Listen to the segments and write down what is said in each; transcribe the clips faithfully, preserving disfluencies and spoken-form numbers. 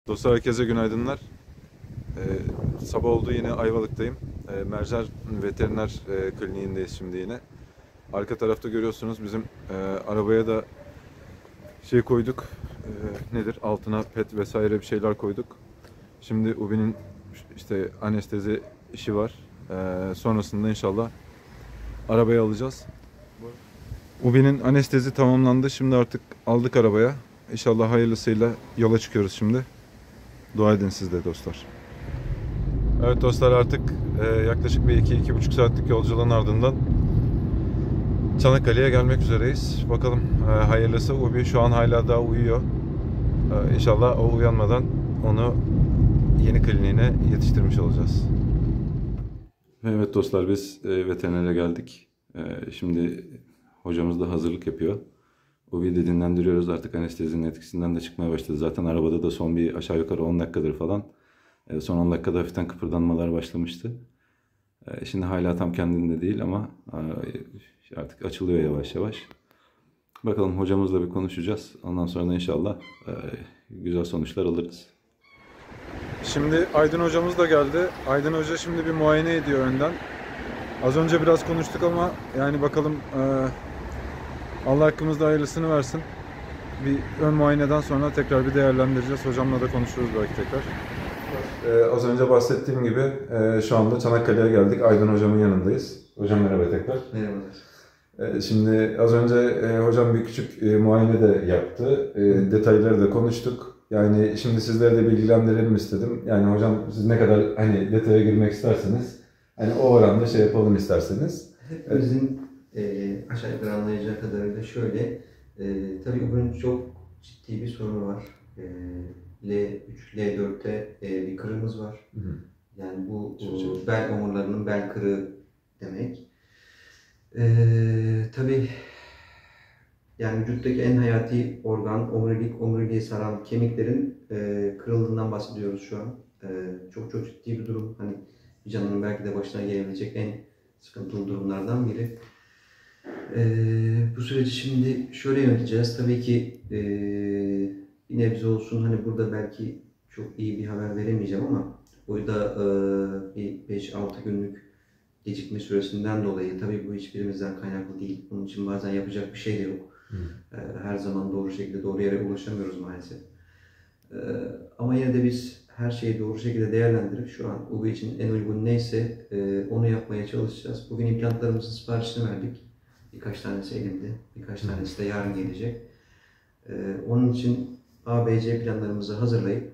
Dostlar herkese günaydınlar. Ee, sabah oldu, yine Ayvalık'tayım. Ee, Mercer Veteriner e, Kliniğindeyiz şimdi yine. Arka tarafta görüyorsunuz bizim e, arabaya da şey koyduk. E, nedir? Altına pet vesaire bir şeyler koyduk. Şimdi Ubi'nin işte anestezi işi var. E, sonrasında inşallah arabayı alacağız. Ubi'nin anestezi tamamlandı. Şimdi artık aldık arabaya. İnşallah hayırlısıyla yola çıkıyoruz şimdi. Dua edin siz de dostlar. Evet dostlar, artık e, yaklaşık bir iki iki buçuk saatlik yolculuğun ardından Çanakkale'ye gelmek üzereyiz. Bakalım e, hayırlısı. Ubi şu an hala daha uyuyor. E, İnşallah o uyanmadan onu yeni kliniğine yetiştirmiş olacağız. Evet dostlar, biz e, veterinere geldik. E, şimdi hocamız da hazırlık yapıyor. Ubi'yi de dinlendiriyoruz. Artık anestezinin etkisinden de çıkmaya başladı. Zaten arabada da son bir aşağı yukarı on dakikadır falan. E, son on dakikada hafiften kıpırdanmalar başlamıştı. E, şimdi hala tam kendinde değil ama e, artık açılıyor yavaş yavaş. Bakalım, hocamızla bir konuşacağız. Ondan sonra da inşallah e, güzel sonuçlar alırız. Şimdi Aydın hocamız da geldi. Aydın hoca şimdi bir muayene ediyor önden. Az önce biraz konuştuk ama yani bakalım, e, Allah hakkımızda hayırlısını versin. Bir ön muayeneden sonra tekrar bir değerlendireceğiz. Hocamla da konuşuruz belki tekrar. Ee, az önce bahsettiğim gibi e, şu anda Çanakkale'ye geldik. Aydın hocamın yanındayız. Hocam merhaba tekrar. Merhabalar. E, şimdi az önce e, hocam bir küçük e, muayene de yaptı. E, detayları da konuştuk. Yani şimdi sizleri de bilgilendirelim istedim. Yani hocam, siz ne kadar hani detaya girmek isterseniz, hani o oranda şey yapalım isterseniz. Hepimizin e, aşağı yukarı anlayacağı kadarıyla şöyle, e, tabii bunun çok ciddi bir sorunu var. E, L üç, L dörtte e, bir kırığımız var. Hı hı. Yani bu o, bel omurlarının bel kırığı demek. E, tabii yani vücuttaki en hayati organ, omurilik, omuriliği saran kemiklerin e, kırıldığından bahsediyoruz şu an. E, çok çok ciddi bir durum. Hani bir canlının belki de başına gelebilecek en sıkıntılı durumlardan biri. Ee, bu süreci şimdi şöyle yöneteceğiz. Tabii ki e, bir nebze olsun, hani burada belki çok iyi bir haber veremeyeceğim ama burada e, bir beş altı günlük gecikme süresinden dolayı, tabii bu hiçbirimizden kaynaklı değil. Bunun için bazen yapacak bir şey de yok. E, her zaman doğru şekilde doğru yere ulaşamıyoruz maalesef. E, ama yine de biz her şeyi doğru şekilde değerlendirip şu an Ubi için en uygun neyse e, onu yapmaya çalışacağız. Bugün implantlarımızın siparişini verdik. Birkaç tanesi elimde, birkaç tanesi de yarın gelecek. E, onun için A B C planlarımızı hazırlayıp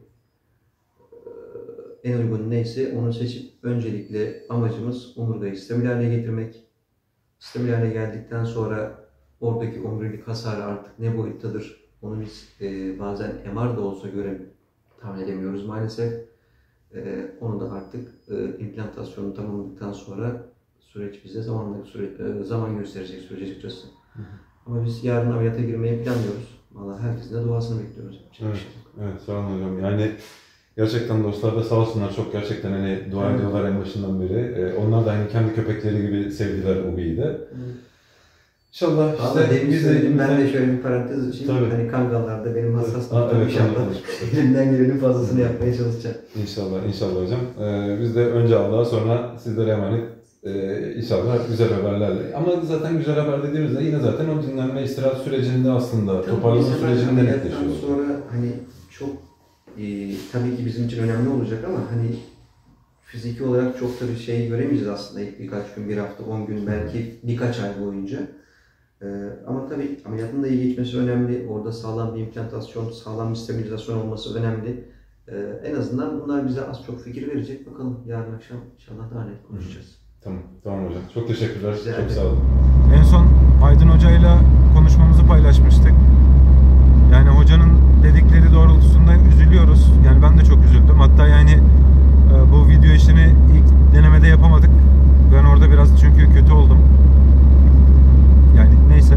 e, en uygun neyse onu seçip, öncelikle amacımız omurgayı stabil hale getirmek. Stabil hale geldikten sonra oradaki omurilik hasarı artık ne boyuttadır onu biz e, bazen M R da olsa göre tahmin edemiyoruz maalesef. Ee, onu da artık e, implantasyonu tamamladıktan sonra süreç bize zamanla süre, e, zaman gösterecek süreç açıkçası. Hı hı. Ama biz yarın ameliyata girmeyi planlıyoruz. Vallahi herkesin de duasını bekliyoruz. Evet, evet, sağ olun hocam. Yani gerçekten dostlar da sağ olsunlar, çok gerçekten hani dua evet. ediyorlar en başından beri. Ee, onlar da hani kendi köpekleri gibi sevdiler Ubi'yi de. Evet. İnşallah işte demin biz de, ben de şöyle bir parantez açayım. Tabii. Hani kangallarda benim hassas noktam, evet, inşallah elimden gelenin fazlasını yapmaya çalışacağım. İnşallah, inşallah hocam. Ee, biz de önce Allah'a, sonra sizlere emanet. Ee, inşallah güzel haberlerle. Ama zaten güzel haber dediğimizde yine zaten o dinlenme istirahat sürecinde aslında toparlanma sürecinde netleşiyor. Sonra hani çok e, tabii ki bizim için önemli olacak ama hani fiziki olarak çok da bir şey göremeyeceğiz aslında ilk birkaç gün, bir hafta, on gün, belki birkaç ay boyunca. Ee, ama tabii ameliyatın da iyi geçmesi önemli. Orada sağlam bir implantasyon, sağlam bir stabilizasyon olması önemli. Ee, en azından bunlar bize az çok fikir verecek. Bakalım yarın akşam inşallah daha net konuşacağız. Hı. Tamam, tamam hocam. Çok teşekkürler. Rica çok ederim. Sağ olun. En son Aydın hocayla konuşmamızı paylaşmıştık. Yani hocanın dedikleri doğrultusunda üzülüyoruz. Yani ben de çok üzüldüm. Hatta yani e, bu video işini ilk denemede yapamadık. Ben orada biraz çünkü kötü oldum. Yani neyse.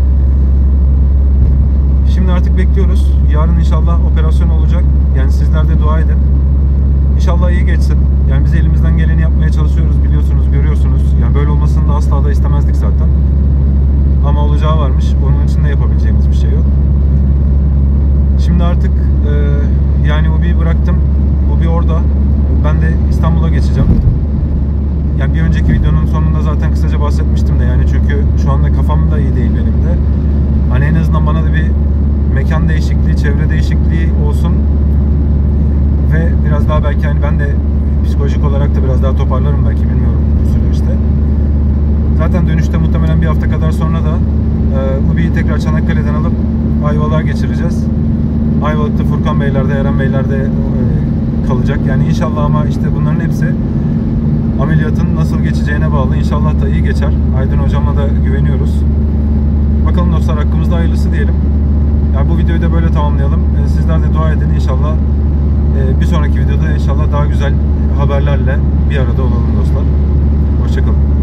Şimdi artık bekliyoruz. Yarın inşallah operasyon olacak. Yani sizler de dua edin. İnşallah iyi geçsin. Yani biz elimizden geleni yapmaya çalışıyoruz, biliyorsunuz, görüyorsunuz. Yani böyle olmasını da asla da istemezdik zaten. Ama olacağı varmış. Onun için de yapabileceğimiz bir şey yok. Şimdi artık e, yani Ubi'yi bıraktım. Ubi orada. Ben de İstanbul'a geçeceğim. Yani bir önceki videonun sonunda zaten kısaca bahsetmiştim de, yani çünkü şu anda kafam da iyi değil benim de. Hani en azından bana da bir mekan değişikliği, çevre değişikliği olsun ve biraz daha belki hani ben de psikolojik olarak da biraz daha toparlarım belki, bilmiyorum bu süreçte. Zaten dönüşte muhtemelen bir hafta kadar sonra da e, Ubi'yi tekrar Çanakkale'den alıp Ayvalık'a geçireceğiz. Ayvalık'ta Furkan Beyler'de, Eren Beyler'de e, kalacak. Yani inşallah, ama işte bunların hepsi ameliyatın nasıl geçeceğine bağlı. İnşallah da iyi geçer. Aydın hocamla da güveniyoruz. Bakalım dostlar, hakkımızda hayırlısı diyelim. Yani bu videoyu da böyle tamamlayalım. E, sizler de dua edin inşallah. E, bir sonraki videoda inşallah daha güzel haberlerle bir arada olalım dostlar. Hoşçakalın.